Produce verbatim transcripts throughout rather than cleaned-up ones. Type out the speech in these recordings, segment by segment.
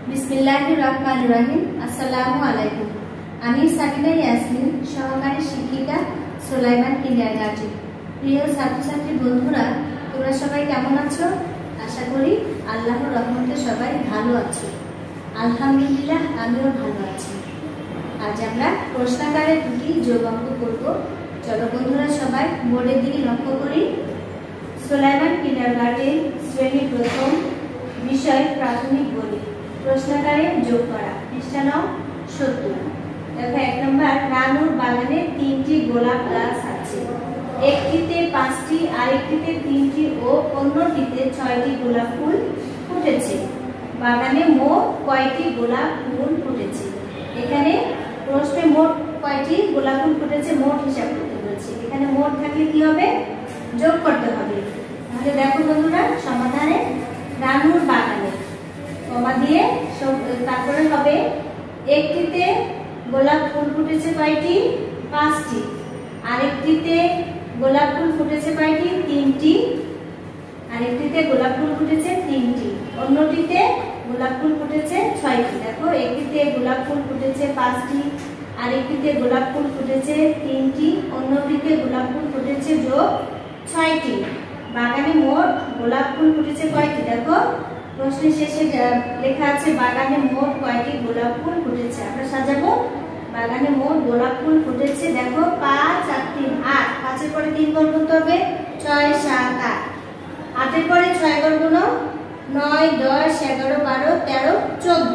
বিসমিল্লাহির রহমানির রহিম। আসসালামু আলাইকুম। আমি সাকিনা ইয়াসমিন, সহকারী শিক্ষিকা, সুলাইমান কিন্ডারগার্টেন। প্রিয় ছাত্রছাত্রী বন্ধুরা, তোমরা সবাই কেমন আছো? আশা করি আল্লাহর রহমতে সবাই ভালো আছো। আলহামদুলিল্লাহ, আমিও ভালো আছি। আজ আমরা প্রশ্নাকারে দুটি যোগ অঙ্ক করব। চলো বন্ধুরা, সবাই বোর্ডের দিকে লক্ষ্য করি। সুলাইমান কিন্ডারগার্টেন, শ্রেণী প্রথম, বিষয় প্রাথমিক গণিত। প্রশ্নাকারে যোগ করা, পৃষ্ঠা নং সত্তর। দেখো, এক নম্বর, রানুর বাগানে তিনটি গোলাপ গাছ আছে। একটিতে পাঁচটি, আরেকটিতে তিনটি ও অন্যটিতে ছয়টি গোলাপ ফুল ফুটেছে। বাগানে মোট কয়টি গোলাপ ফুল ফুটেছে? এখানে প্রশ্নে মোট কয়টি গোলাপ ফুল ফুটেছে মোট হিসাব করতে বলছে। এখানে মোট থাকলে কি হবে? যোগ করতে হবে। তাহলে দেখো বন্ধুরা, সমাধানে রানুর বাগানে কমা দিয়ে তারপরে হবে একটিতে গোলাপ ফুল ফুটেছে কয়টি? পাঁচটি। আরেকটিতে গোলাপ ফুল ফুটেছে কয়টি? তিনটি। আরেকটিতে গোলাপ ফুল ফুটেছে তিনটি। অন্যটিতে গোলাপ ফুল ফুটেছে ছয়টি। দেখো, একটিতে গোলাপ ফুল ফুটেছে পাঁচটি, আরেকটিতে গোলাপ ফুল ফুটেছে তিনটি, অন্যটিতে গোলাপ ফুল ফুটেছে যোগ ছয়টি। বাগানে মোট গোলাপ ফুল ফুটেছে কয়টি? দেখো, প্রশ্নের শেষে লেখা আছে বাগানে মোট কয়টি গোলাপ ফুল ফুটেছে। আমরা সাজাবো। বাগানে মোট গোলাপ ফুল ফুটেছে, দেখো, পাঁচ আর তিন আট। পাঁচের পরে তিন গুণ করতে হবে, ছয় সাত আট। আটের পরে ছয় গুণ নয় দশ এগারো বারো তেরো চোদ্দ।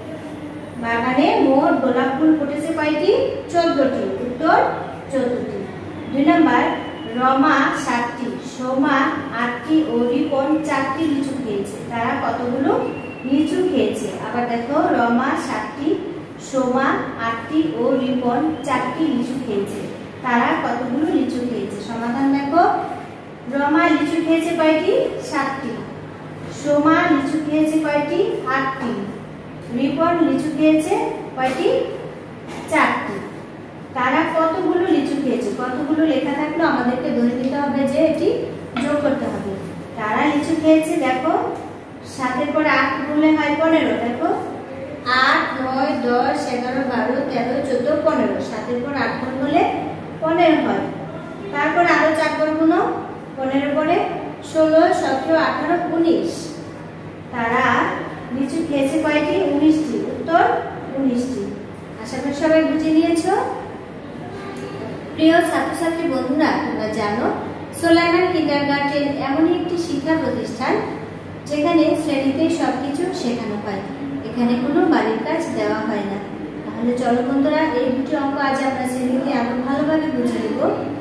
বাগানে মোট গোলাপ ফুল ফুটেছে কয়টি? চোদ্দটি। উত্তর চোদ্দটি। দুই নম্বর, রমা সাতটি, সোমা আটটি ও রিপন চারটি লিচু খেয়েছে। তারা কতগুলো লিচু খেয়েছে? আবার দেখো, রমা সাতটি, সোমা আটটি ও রিপন চারটি লিচু খেয়েছে। তারা কতগুলো লিচু খেয়েছে? সমাধান দেখো, রমা লিচু খেয়েছে কয়টি? সাতটি। সোমা লিচু খেয়েছে কয়টি? আটটি। রিপন লিচু খেয়েছে কয়টি? চারটি। তারা কতগুলো লিচু খেয়েছে? কতগুলো লেখা থাকলো আমাদেরকে ধরে নিতে হবে যে এটি যোগ করতে হবে। তারা লিচু খেয়েছে, দেখো, সাতের পরে আট গুণলে হয় পনেরো। দেখো, আট নয় দশ এগারো বারো তেরো চোদ্দ পনেরো। সাতের পর আট গুণ হলে পনেরো হয়। তারপর আরো চার গুণ, পনেরো পরে ষোলো সতেরো আঠারো উনিশ। তারা লিচু খেয়েছে কয়টি? উনিশটি। উত্তর উনিশটি। আশা করি সবাই বুঝে নিয়েছো। প্রিয় ছাত্রছাত্রী বন্ধুরা, তোমরা জানো সুলাইমান কিন্ডারগার্টেন এমনই একটি শিক্ষা প্রতিষ্ঠান যেখানে শ্রেণীতে সবকিছু শেখানো হয়। এখানে কোনো বাড়ির কাজ দেওয়া হয় না। তাহলে চলো বন্ধুরা, এই দুটি অঙ্ক আজ আমরা শ্রেণীতে আরো ভালোভাবে বুঝে নেব।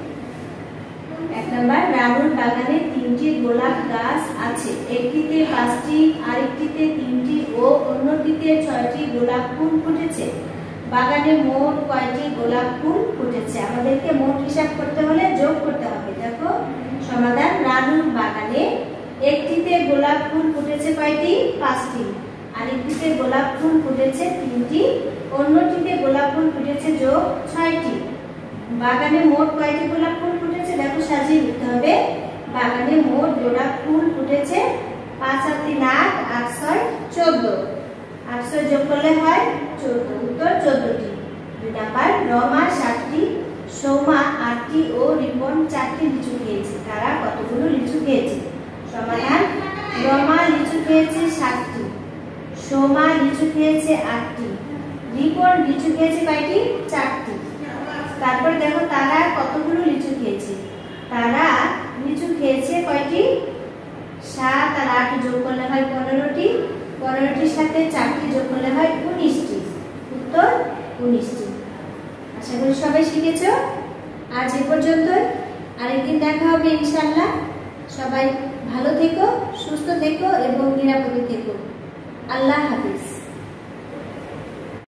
এক নম্বর, রানুর বাগানে তিনটি গোলাপ গাছ আছে। একটিতে পাঁচটি, আরেকটিতে তিনটি ও অন্যটিতে ছয়টি গোলাপ ফুল ফুটেছে। বাগানে মোট কয়টি গোলাপ ফুল ফুটেছে? আমাদেরকে মোট হিসাব করতে হলে যোগ করতে হবে। দেখো, সমাধান, রানুর বাগানে একটিতে গোলাপ ফুল ফুটেছে কয়টি? পাঁচটি। আরেকটিতে গোলাপ ফুল ফুটেছে তিনটি, অন্যটিতে গোলাপ ফুল ফুটেছে যোগ ছয়টি। বাগানে মোট কয়টি গোলাপ ফুল ফুটেছে? দেখো, সাজিয়ে লিখতে হবে। বাগানে মোট গোলাপ ফুল ফুটেছে পাঁচ আর তিন আট, আট ছয় চোদ্দ। আটশো যোগ করলে হয় চোদ্দ। উত্তর চোদ্দটি। দুই নাম্বার, রমা সাতটি, সোমা আটটি ও রিপন চারটি লিচু খেয়েছে। তারা কতগুলো লিচু খেয়েছে? সমাধান, রমা লিচু খেয়েছে সাতটি, সোমা লিচু খেয়েছে আটটি, রিপন লিচু খেয়েছে কয়টি? চারটি। তারপর দেখো, তারা কতগুলো লিচু খেয়েছে? তারা লিচু খেয়েছে কয়টি? সাত আর আট যোগ করলে হয় পনেরোটি। পনেরোটির সাথে চারটি যোগ করলে হয় উনিশটি। উত্তর উনিশটি। আশা করি সবাই শিখেছো। আজ এ পর্যন্তই। আরেকদিন দেখা হবে ইনশাআল্লাহ। সবাই ভালো থেকো, সুস্থ থেকো এবং নিরাপদে থেকো। আল্লাহ হাফিজ।